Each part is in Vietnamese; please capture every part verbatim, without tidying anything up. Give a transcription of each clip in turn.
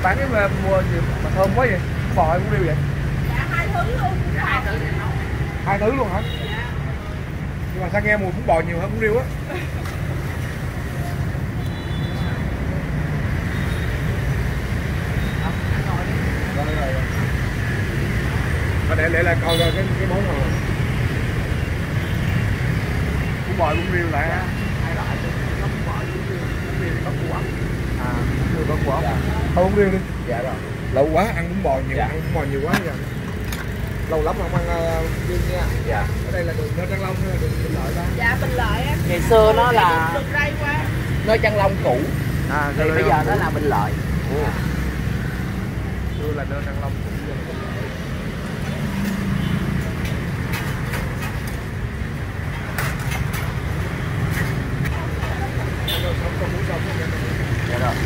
bán cái mua gì mà thơm quá vậy, bò hay bún riêu vậy? Dạ hai thứ luôn. Dạ, hai thứ hai thứ luôn hả? Dạ. Nhưng mà sao nghe mùi bún bò nhiều hơn bún riêu á. Và để để lại coi coi cái cái món nào. Bún bò bún riêu lại ha. Hai loại có bún bò bún riêu, bún riêu có củ ốc. À, bún riêu có củ ốc. Dạ. Thôi bún riêu đi. Dạ rồi. Lâu quá ăn bún bò nhiều, Dạ. ăn bún bò nhiều quá giờ. Lâu lắm không ăn uh, riêu nha. Dạ. Ở đây là đường Nơ Trăng Long hay là đường Bình Lợi ta? Dạ Bình Lợi em. Ngày xưa nó là đường ray qua. Nơi Trăng Long cũ. À, thì bây giờ nó là Bình Lợi. Ồ. Xưa là Nơ Trăng Long cũ. Dạ rồi.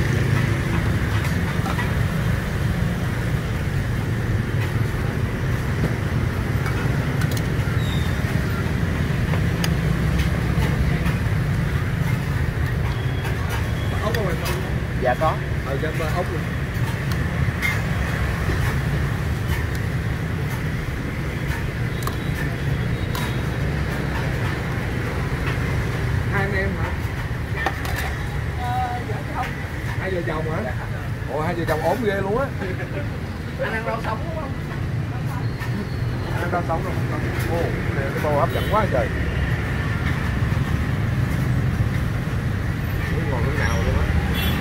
Ốc không? Dạ có. Ờ, cho em ốc luôn. Hai anh em hả? Ờ, vợ chồng. Hai vợ chồng hả? Ồ, hai vợ chồng ốm ghê luôn á. Anh ăn rau sống đúng không? Anh ăn rau sống đâu không? Ồ, cái bò hấp dẫn quá trời. Muốn ngồi lúc nào luôn á.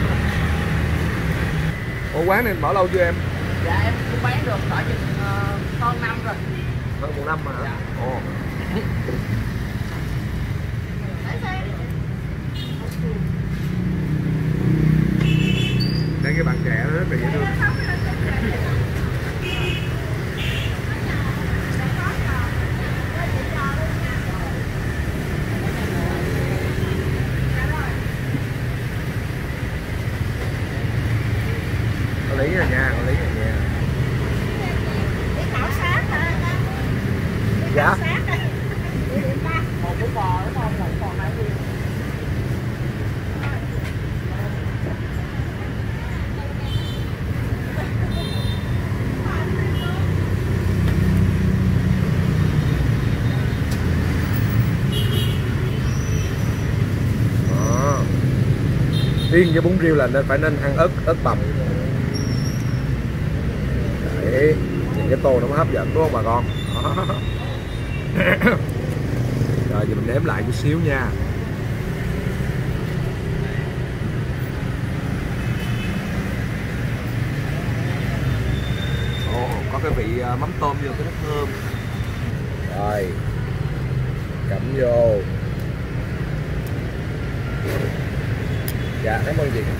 Ủa, quán này mở lâu chưa em? Dạ em cũng bán được cỡ chừng uh, hơn năm rồi. Hơn một năm mà hả? Dạ. Ồ. Đây cái bạn trẻ đó rất là dễ thương. Có lý rồi nha, có lý rồi nha. Để khảo sát hả? Dạ. Khảo sát hả? Địa điểm ba. Một bún bò đúng không? Một còn lại gì? Đó. Riêng cái bún riêu là nên phải nên ăn ớt ớt bằm. Đấy, nhìn cái tô nó mới hấp dẫn đúng không bà con? Đó. Rồi giờ mình nếm lại chút xíu nha. Ồ, có cái vị mắm tôm vô cái nó thơm. Rồi, cắm vô. Dạ, cảm ơn chị.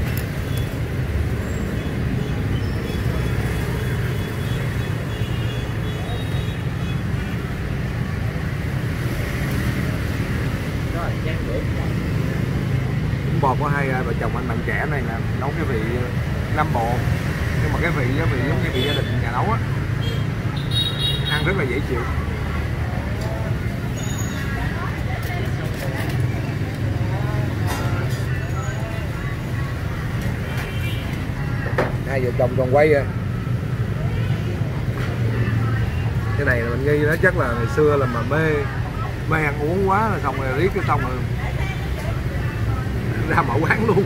Rồi, chan bữa. Bún bò của hai vợ chồng anh bạn trẻ này là nấu cái vị Nam Bộ, nhưng mà cái vị cái vị giống như vị gia đình nhà nấu á, ăn rất là dễ chịu. Hai vợ chồng còn quay à. Cái này là mình nghi đó chắc là ngày xưa là mà mê mê ăn uống quá là xong rồi riết cái xong rồi ra mở quán luôn.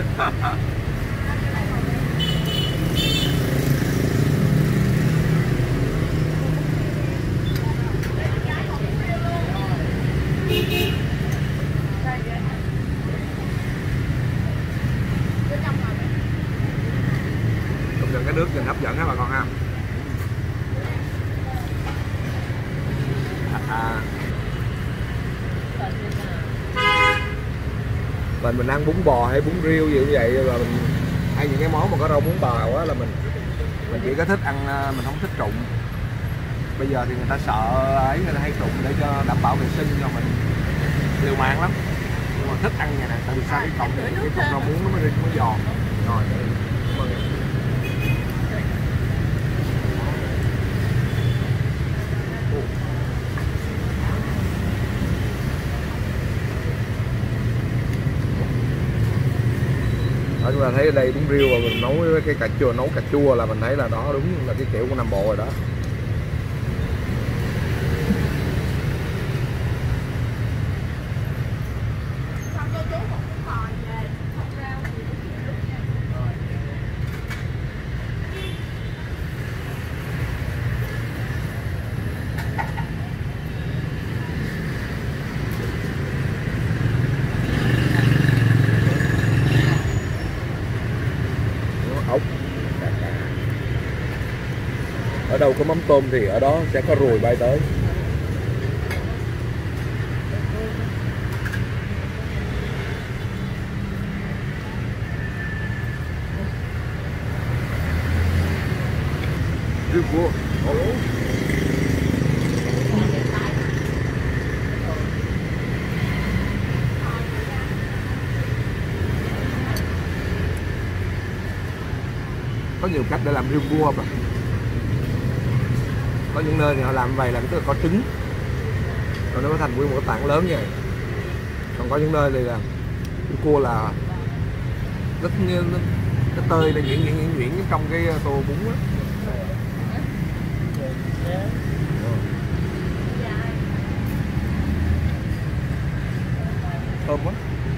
Công nhận cái nước nhìn hấp dẫn á bà con ha. À. Mình mình ăn bún bò hay bún riêu gì cũng vậy, là mình ăn những cái món mà có rau muống bào á là mình mình chỉ có thích ăn, mình không thích trụng. Bây giờ thì người ta sợ ấy, người ta hay trụng để cho đảm bảo vệ sinh cho mình, liều mạng lắm. Nhưng mà thích ăn nhà này tại vì sao cái cọng cái cọng rau muống nó mới nó giòn. Rồi, cảm ơn em. Ở là thấy ở đây bún riêu và mình nấu với cái cà chua, nấu cà chua là mình thấy là đó đúng là cái kiểu của Nam Bộ rồi đó. Ốc. Ở đâu có mắm tôm thì ở đó sẽ có ruồi bay tới. Riêu cua. Có nhiều cách để làm riêu cua mà. Có những nơi thì họ làm vậy, làm tức là có trứng rồi nó có thành nguyên một cái tảng lớn như vậy. Còn có những nơi thì là riêu cua là rất như cái tơi là nhuyễn nhuyễn nhuyễn nhuyễn trong cái tô bún á. Thơm quá.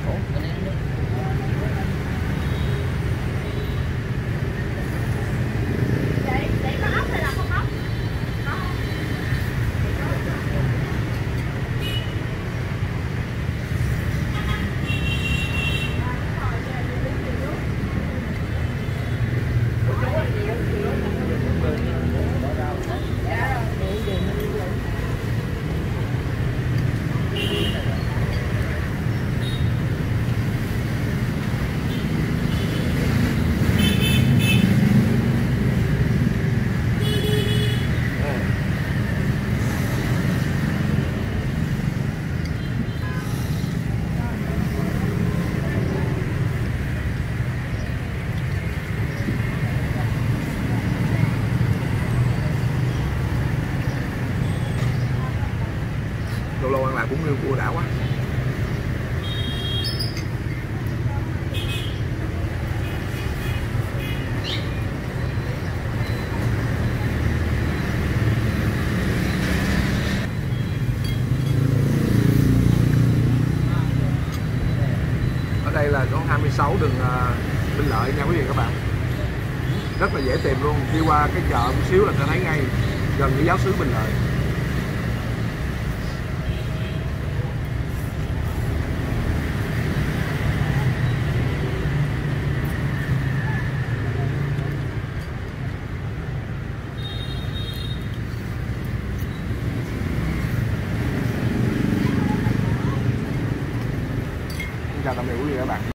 Lâu lâu ăn lại bún riêu cua đã quá. Ở đây là chỗ hai mươi sáu đường uh, Bình Lợi nha quý vị các bạn. Rất là dễ tìm luôn, đi qua cái chợ một xíu là sẽ thấy ngay, gần với giáo xứ Bình Lợi. Chào tạm biệt quý vị và các bạn.